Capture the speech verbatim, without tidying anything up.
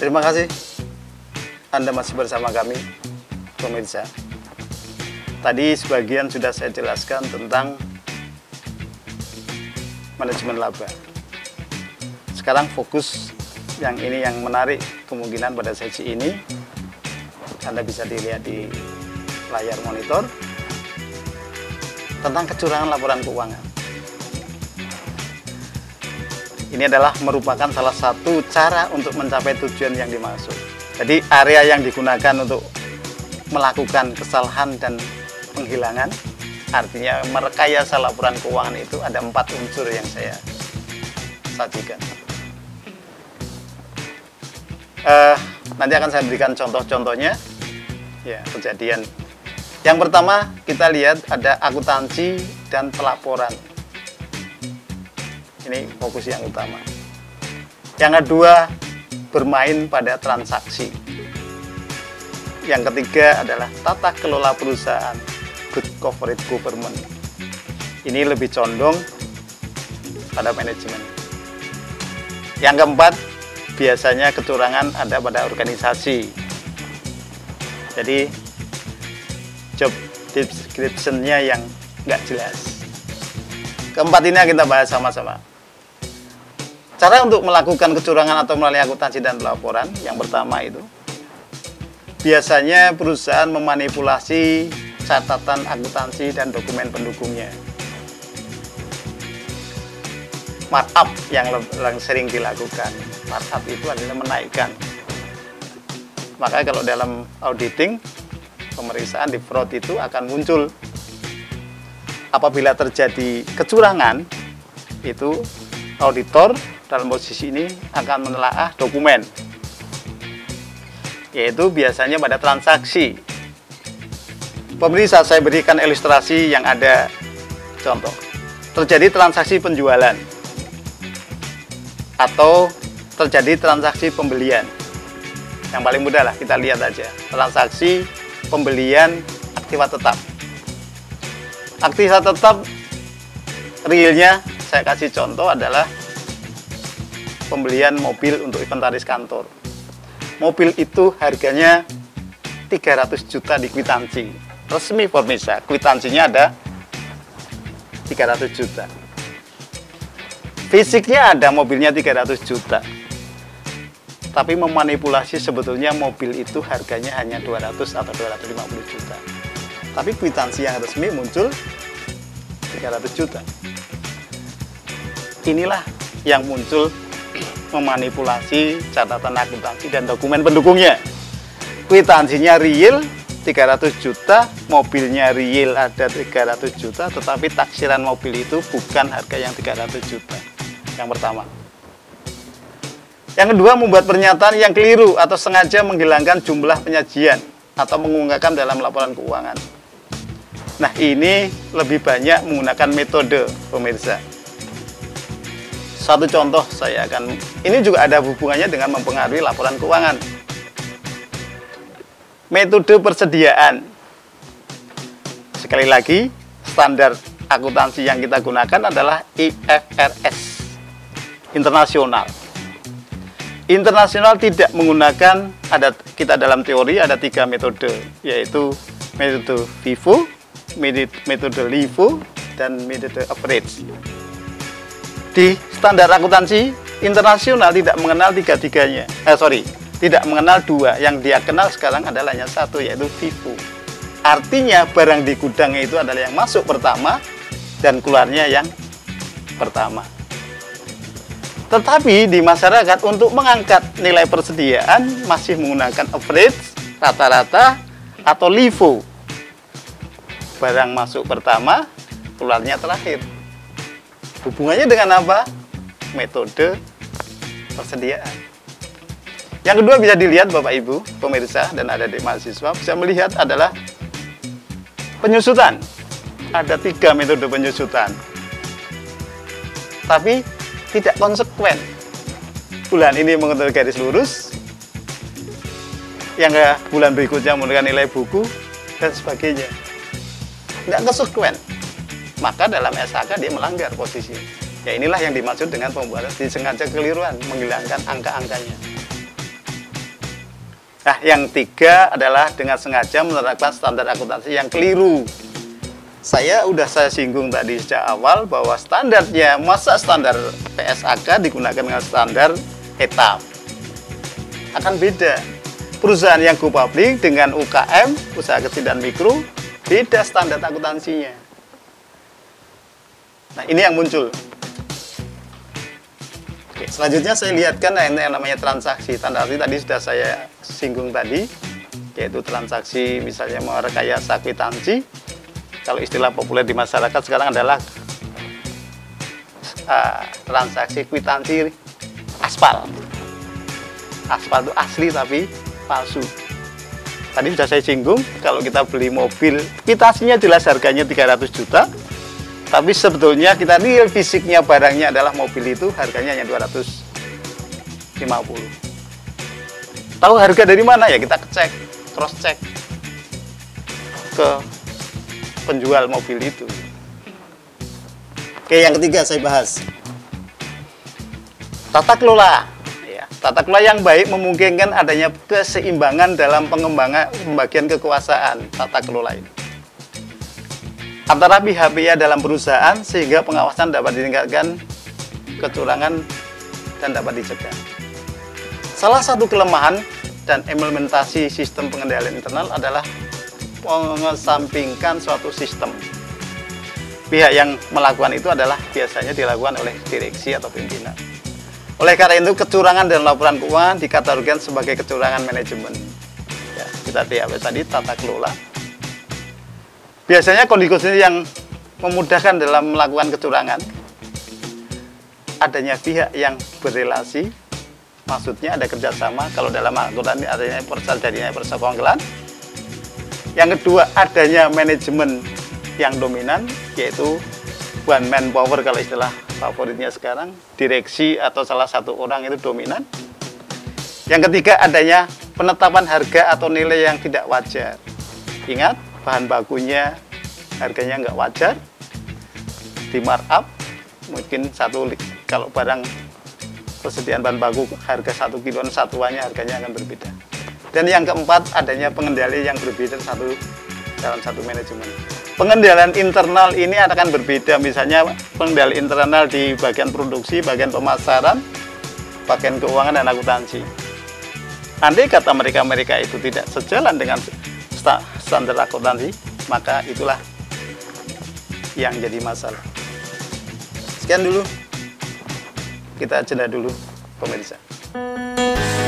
Terima kasih Anda masih bersama kami, pemirsa. Tadi sebagian sudah saya jelaskan tentang manajemen laba. Sekarang fokus yang ini yang menarik kemungkinan pada sesi ini. Anda bisa dilihat di layar monitor tentang kecurangan laporan keuangan. Ini adalah merupakan salah satu cara untuk mencapai tujuan yang dimaksud. Jadi area yang digunakan untuk melakukan kesalahan dan penghilangan, artinya merekayasa laporan keuangan itu ada empat unsur yang saya sajikan. Uh, nanti akan saya berikan contoh-contohnya, ya, kejadian. Yang pertama kita lihat ada akuntansi dan pelaporan. Ini fokus yang utama. Yang kedua, bermain pada transaksi. Yang ketiga adalah tata kelola perusahaan, good corporate government. Ini lebih condong pada manajemen. Yang keempat, biasanya kecurangan ada pada organisasi. Jadi job description-nya yang nggak jelas. Keempat ini kita bahas sama-sama. Cara untuk melakukan kecurangan atau melalui akuntansi dan pelaporan, yang pertama itu, biasanya perusahaan memanipulasi catatan akuntansi dan dokumen pendukungnya. Markup yang, yang sering dilakukan, markup itu adalah menaikkan. Maka kalau dalam auditing, pemeriksaan di fraud itu akan muncul. Apabila terjadi kecurangan, itu auditor dalam posisi ini akan menelaah dokumen, yaitu biasanya pada transaksi. Pemirsa, saya berikan ilustrasi yang ada contoh. Terjadi transaksi penjualan atau terjadi transaksi pembelian. Yang paling mudah lah, kita lihat aja. Transaksi pembelian aktiva tetap. Aktiva tetap realnya saya kasih contoh adalah pembelian mobil untuk inventaris kantor. Mobil itu harganya tiga ratus juta di kwitansi. Resmi pemirsa, kwitansinya ada tiga ratus juta. Fisiknya ada mobilnya tiga ratus juta. Tapi memanipulasi sebetulnya mobil itu harganya hanya dua ratus atau dua ratus lima puluh juta. Tapi kwitansi yang resmi muncul tiga ratus juta. Inilah yang muncul memanipulasi catatan akuntansi dan dokumen pendukungnya. Kwitansinya real tiga ratus juta, mobilnya real ada tiga ratus juta, tetapi taksiran mobil itu bukan harga yang tiga ratus juta. Yang pertama. Yang kedua, membuat pernyataan yang keliru atau sengaja menghilangkan jumlah penyajian atau mengungkapkan dalam laporan keuangan. Nah, ini lebih banyak menggunakan metode, pemirsa. Satu contoh saya akan, ini juga ada hubungannya dengan mempengaruhi laporan keuangan. Metode persediaan. Sekali lagi, standar akuntansi yang kita gunakan adalah I F R S, internasional. Internasional tidak menggunakan, ada kita dalam teori ada tiga metode, yaitu metode FIFO, metode LIFO, dan metode average. Di standar akuntansi internasional tidak mengenal tiga-tiganya. Eh sorry, tidak mengenal dua. Yang dia kenal sekarang adalah hanya satu, yaitu FIFO. Artinya barang di gudangnya itu adalah yang masuk pertama dan keluarnya yang pertama. Tetapi di masyarakat untuk mengangkat nilai persediaan masih menggunakan average, rata-rata, atau LIFO. Barang masuk pertama, keluarnya terakhir. Hubungannya dengan apa? Metode persediaan. Yang kedua bisa dilihat Bapak Ibu, pemirsa dan adik-adik mahasiswa bisa melihat adalah penyusutan. Ada tiga metode penyusutan. Tapi tidak konsekuen. Bulan ini menggunakan garis lurus, yang ke bulan berikutnya menggunakan nilai buku, dan sebagainya. Tidak konsekuen. Maka dalam S H K dia melanggar posisi. Ya inilah yang dimaksud dengan pembuatan disengaja keliruan, menghilangkan angka-angkanya. Nah, yang tiga adalah dengan sengaja menerapkan standar akuntansi yang keliru. Saya udah saya singgung tadi sejak awal bahwa standarnya, masa standar P S A K digunakan dengan standar E T A P. Akan beda. Perusahaan yang go public dengan U K M, usaha kecil dan mikro, beda standar akuntansinya. Nah, ini yang muncul. Oke, selanjutnya saya lihatkan yang namanya transaksi. Transaksi tadi sudah saya singgung tadi, yaitu transaksi misalnya merekayasa kwitansi. Kalau istilah populer di masyarakat sekarang adalah uh, transaksi kwitansi aspal. Aspal itu asli tapi palsu. Tadi sudah saya singgung, kalau kita beli mobil, kwitansinya jelas harganya tiga ratus juta, tapi sebetulnya kita real fisiknya barangnya adalah mobil itu harganya hanya dua ratus lima puluh. Tahu harga dari mana ya? Kita cek, cross check ke penjual mobil itu. Oke, yang ketiga saya bahas tata kelola. Ya, tata kelola yang baik memungkinkan adanya keseimbangan dalam pengembangan pembagian kekuasaan tata kelola ini antara pihak-pihak dalam perusahaan sehingga pengawasan dapat ditingkatkan, kecurangan dan dapat dicegah. Salah satu kelemahan dan implementasi sistem pengendalian internal adalah mengesampingkan suatu sistem. Pihak yang melakukan itu adalah biasanya dilakukan oleh direksi atau pimpinan. Oleh karena itu, kecurangan dalam laporan keuangan dikategorikan sebagai kecurangan manajemen. Ya, kita lihat tadi tata kelola. Biasanya kondisi yang memudahkan dalam melakukan kecurangan adanya pihak yang berelasi, maksudnya ada kerjasama. Kalau dalam akuntansi adanya terjadinya persekongkolan. Yang kedua, adanya manajemen yang dominan, yaitu one man power kalau istilah favoritnya sekarang, direksi atau salah satu orang itu dominan. Yang ketiga, adanya penetapan harga atau nilai yang tidak wajar. Ingat, bahan bakunya harganya nggak wajar, di markup, mungkin satu, kalau barang persediaan bahan baku harga satu kiloan satuannya harganya akan berbeda. Dan yang keempat, adanya pengendali yang berbeda satu dalam satu manajemen. Pengendalian internal ini akan berbeda, misalnya pengendali internal di bagian produksi, bagian pemasaran, bagian keuangan dan akuntansi. Andai kata mereka-mereka itu tidak sejalan dengan standar akuntansi, maka itulah yang jadi masalah. Sekian dulu, kita jeda dulu pemirsa.